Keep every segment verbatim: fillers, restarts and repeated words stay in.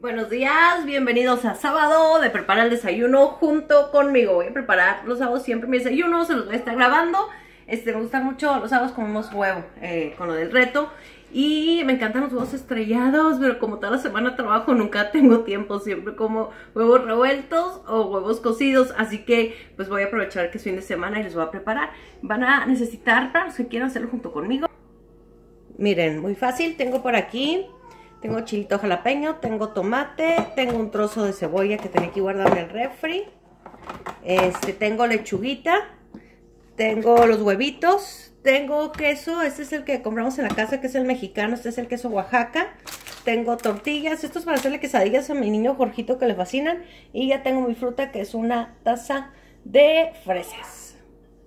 Buenos días, bienvenidos a sábado de preparar el desayuno junto conmigo. Voy a preparar los sábados siempre mi desayuno, se los voy a estar grabando. Este, me gustan mucho los sábados, comemos huevo eh, con lo del reto. Y me encantan los huevos estrellados, pero como toda la semana trabajo nunca tengo tiempo. Siempre como huevos revueltos o huevos cocidos, así que pues voy a aprovechar que es fin de semana y les voy a preparar. Van a necesitar, para los que quieran hacerlo junto conmigo, miren, muy fácil, tengo por aquí, tengo chilito jalapeño, tengo tomate, tengo un trozo de cebolla que tenía que guardar en el refri, este, tengo lechuguita, tengo los huevitos, tengo queso, este es el que compramos en la casa, que es el mexicano, este es el queso Oaxaca, tengo tortillas, esto es para hacerle quesadillas a mi niño Jorgito que le fascinan, y ya tengo mi fruta que es una taza de fresas.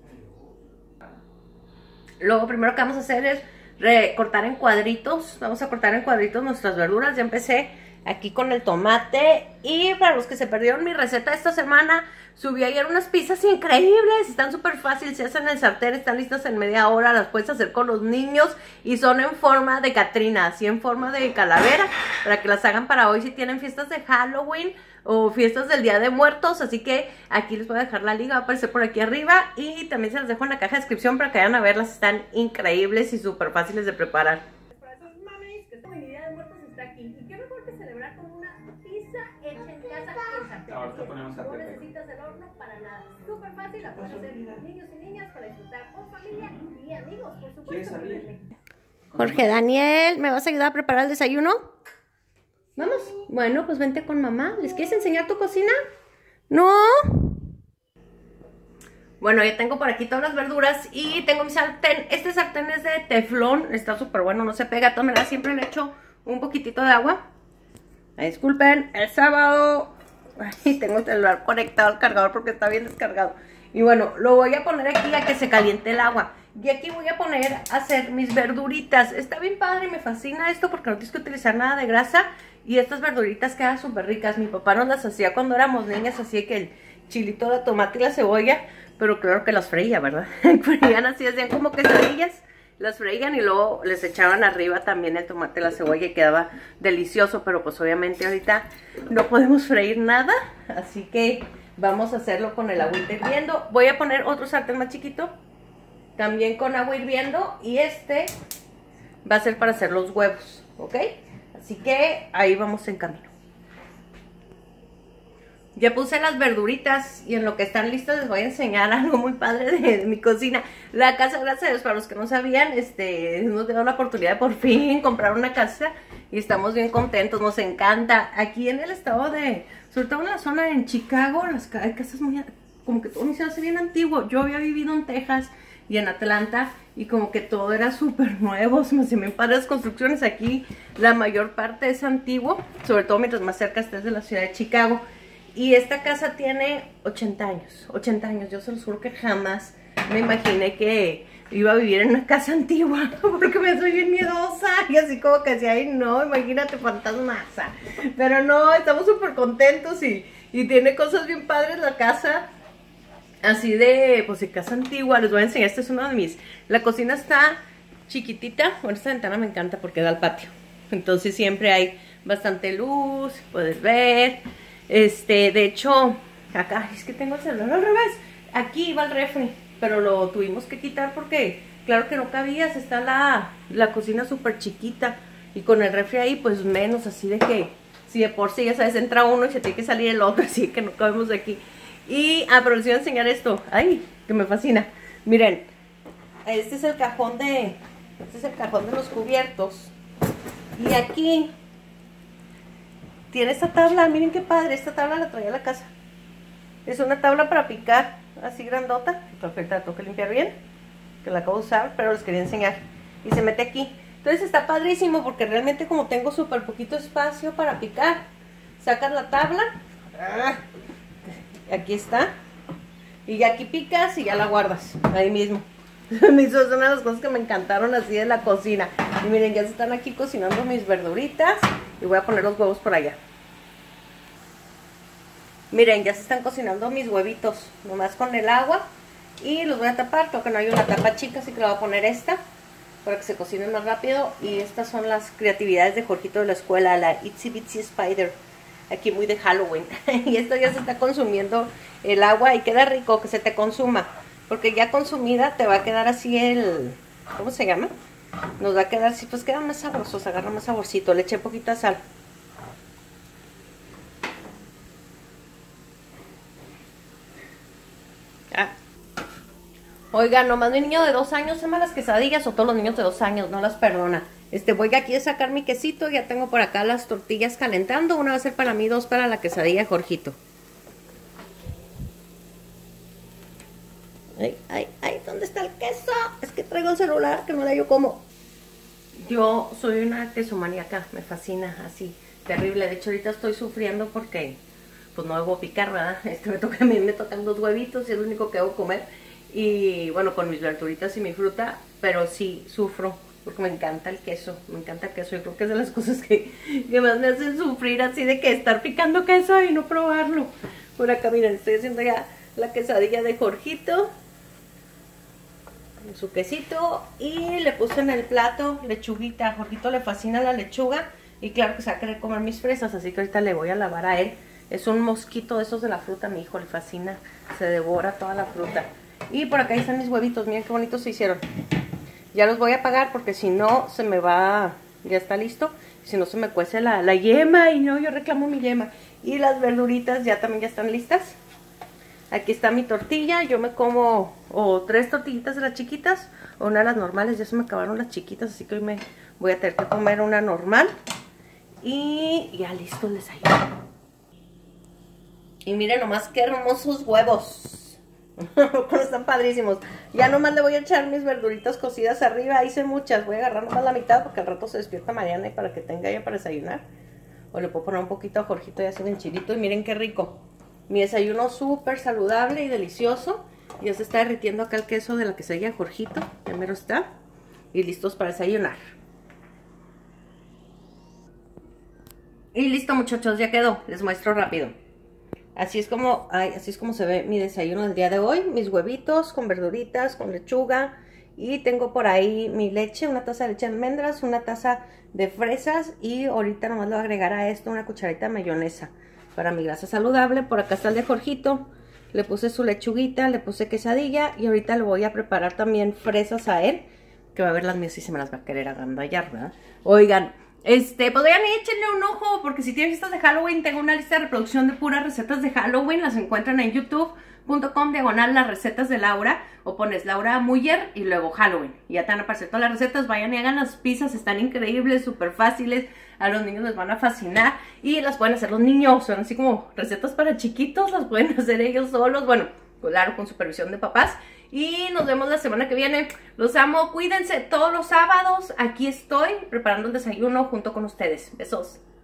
Luego primero que vamos a hacer es recortar en cuadritos, vamos a cortar en cuadritos nuestras verduras. Ya empecé aquí con el tomate, y para los que se perdieron mi receta esta semana, subí ayer unas pizzas increíbles, están súper fáciles, se hacen en el sartén, están listas en media hora, las puedes hacer con los niños y son en forma de Catrina, así en forma de calavera, para que las hagan para hoy si tienen fiestas de Halloween o fiestas del Día de Muertos. Así que aquí les voy a dejar la liga, va a aparecer por aquí arriba, y también se las dejo en la caja de descripción para que vayan a verlas, están increíbles y súper fáciles de preparar. Para esos mames que están en el Día de Muertos está aquí, y qué mejor que celebrar con una pizza hecha en casa en sartén. Ahorita ponemos No sartén. necesitas el horno para nada, súper fácil, la pueden hacer niños y niñas para disfrutar con familia y amigos, por supuesto. ¿Quieres salir? Jorge Daniel, ¿me vas a ayudar a preparar el desayuno? Vamos. Bueno, pues vente con mamá. ¿Les quieres enseñar tu cocina? No. Bueno, ya tengo por aquí todas las verduras y tengo mi sartén. Este sartén es de teflón, está súper bueno, no se pega. De todas maneras, siempre le echo un poquitito de agua. Ay, disculpen, el sábado. Ay, tengo el celular conectado al cargador porque está bien descargado. Y bueno, lo voy a poner aquí a que se caliente el agua. Y aquí voy a poner a hacer mis verduritas. Está bien padre, me fascina esto porque no tienes que utilizar nada de grasa. Y estas verduritas quedan súper ricas. Mi papá nos las hacía cuando éramos niñas, así que el chilito, la tomate y la cebolla. Pero claro que las freía, ¿verdad? Freían así, hacían como quesadillas. Las freían y luego les echaban arriba también el tomate y la cebolla y quedaba delicioso. Pero pues obviamente ahorita no podemos freír nada, así que vamos a hacerlo con el agua hirviendo. Voy a poner otro sartén más chiquito, también con agua hirviendo, y este va a ser para hacer los huevos, ¿ok? Así que ahí vamos en camino. Ya puse las verduritas y en lo que están listas les voy a enseñar algo muy padre de, de mi cocina. La casa, gracias a Dios, para los que no sabían, este, nos dio la oportunidad de por fin comprar una casa y estamos bien contentos, nos encanta. Aquí en el estado de, sobre todo en la zona en Chicago, las hay casas muy, como que todo se hace bien antiguo. Yo había vivido en Texas y en Atlanta y como que todo era súper nuevo, se me hacían bien padres las construcciones. Aquí la mayor parte es antiguo, sobre todo mientras más cerca estés de la ciudad de Chicago. Y esta casa tiene ochenta años, ochenta años, yo se los juro que jamás me imaginé que iba a vivir en una casa antigua, porque me soy bien miedosa, y así como que decía, ay no, imagínate fantasmaza, pero no, estamos súper contentos y, y tiene cosas bien padres la casa, así de, pues de casa antigua. Les voy a enseñar, este es uno de mis, la cocina está chiquitita, bueno, esta ventana me encanta porque da al patio, entonces siempre hay bastante luz, puedes ver. Este, de hecho, acá, es que tengo el celular al revés. Aquí iba el refri, pero lo tuvimos que quitar porque, claro que no cabías. Está la, la cocina súper chiquita y con el refri ahí, pues menos, así de que, si de por sí, ya sabes, entra uno y se tiene que salir el otro, así que no cabemos aquí. Y, ah, pero les voy a enseñar esto, ay, que me fascina. Miren, este es el cajón de, este es el cajón de los cubiertos. Y aquí tiene esta tabla, miren qué padre, esta tabla la traía a la casa. Es una tabla para picar, así grandota. Perfecta, la tengo que limpiar bien, que la acabo de usar, pero les quería enseñar. Y se mete aquí. Entonces está padrísimo porque realmente como tengo súper poquito espacio para picar, sacas la tabla, aquí está, y ya aquí picas y ya la guardas, ahí mismo. Eso es una de las cosas que me encantaron así de la cocina. Y miren, ya se están aquí cocinando mis verduritas y voy a poner los huevos por allá. Miren, ya se están cocinando mis huevitos, nomás con el agua. Y los voy a tapar, creo que no hay una tapa chica, así que le voy a poner esta para que se cocinen más rápido. Y estas son las creatividades de Jorgito de la escuela, la Itsy Bitsy Spider, aquí muy de Halloween. Y esto ya se está consumiendo el agua y queda rico que se te consuma, porque ya consumida te va a quedar así el, ¿cómo se llama? Nos va a quedar así, pues queda más sabroso, se agarra más saborcito. Le eché poquita sal. Ah. Oigan, nomás mi niño de dos años ama las quesadillas, o todos los niños de dos años no las perdona. Este, voy aquí a sacar mi quesito, ya tengo por acá las tortillas calentando. Una va a ser para mí, dos para la quesadilla de Jorgito. Ay, ay, ay, ¿dónde está el queso? Es que traigo el celular, que no le yo como. Yo soy una quesomaníaca, me fascina, así, terrible. De hecho, ahorita estoy sufriendo porque, pues no debo picar, ¿verdad? Este, me toca, a mí me tocan dos huevitos y es lo único que debo comer. Y bueno, con mis verduritas y mi fruta, pero sí sufro porque me encanta el queso, me encanta el queso. Yo creo que es de las cosas que, que más me hacen sufrir, así de que estar picando queso y no probarlo. Por acá, miren, estoy haciendo ya la quesadilla de Jorgito, su quesito, y le puse en el plato lechuguita. A Jorgito le fascina la lechuga y claro que se va a querer comer mis fresas, así que ahorita le voy a lavar a él. Es un mosquito de esos de la fruta, mi hijo le fascina, se devora toda la fruta. Y por acá están mis huevitos, miren qué bonitos se hicieron. Ya los voy a apagar porque si no se me va, ya está listo. Si no se me cuece la, la yema y no, yo reclamo mi yema. Y las verduritas ya también ya están listas. Aquí está mi tortilla, yo me como o tres tortillitas de las chiquitas o una de las normales. Ya se me acabaron las chiquitas, así que hoy me voy a tener que comer una normal. Y ya listo el desayuno. Y miren nomás qué hermosos huevos. Están padrísimos. Ya nomás le voy a echar mis verduritas cocidas arriba. Hice muchas, voy a agarrar nomás la mitad porque al rato se despierta Mariana y para que tenga ella para desayunar. O le puedo poner un poquito a Jorgito y hacer el chilito. Y miren qué rico. Mi desayuno súper saludable y delicioso. Ya se está derritiendo acá el queso de la quesadilla de Jorgito. Primero está. Y listos para desayunar. Y listo, muchachos, ya quedó. Les muestro rápido. Así es como, ay, así es como se ve mi desayuno del día de hoy. Mis huevitos con verduritas, con lechuga. Y tengo por ahí mi leche, una taza de leche de almendras, una taza de fresas. Y ahorita nomás le voy a agregar a esto una cucharadita de mayonesa para mi grasa saludable. Por acá está el de Jorgito. Le puse su lechuguita, le puse quesadilla. Y ahorita le voy a preparar también fresas a él, que va a ver las mías y se me las va a querer agandallar, ¿verdad? Oigan. Este, pues vayan y échenle un ojo, porque si tienen fiestas de Halloween, tengo una lista de reproducción de puras recetas de Halloween. Las encuentran en youtube punto com diagonal las recetas de Laura, o pones Laura Muller y luego Halloween. Y ya te van a aparecer todas las recetas. Vayan y hagan las pizzas, están increíbles, súper fáciles. A los niños les van a fascinar y las pueden hacer los niños. Son así como recetas para chiquitos, las pueden hacer ellos solos. Bueno, claro, con supervisión de papás. Y nos vemos la semana que viene. Los amo, cuídense todos los sábados. Aquí estoy preparando el desayuno junto con ustedes. Besos.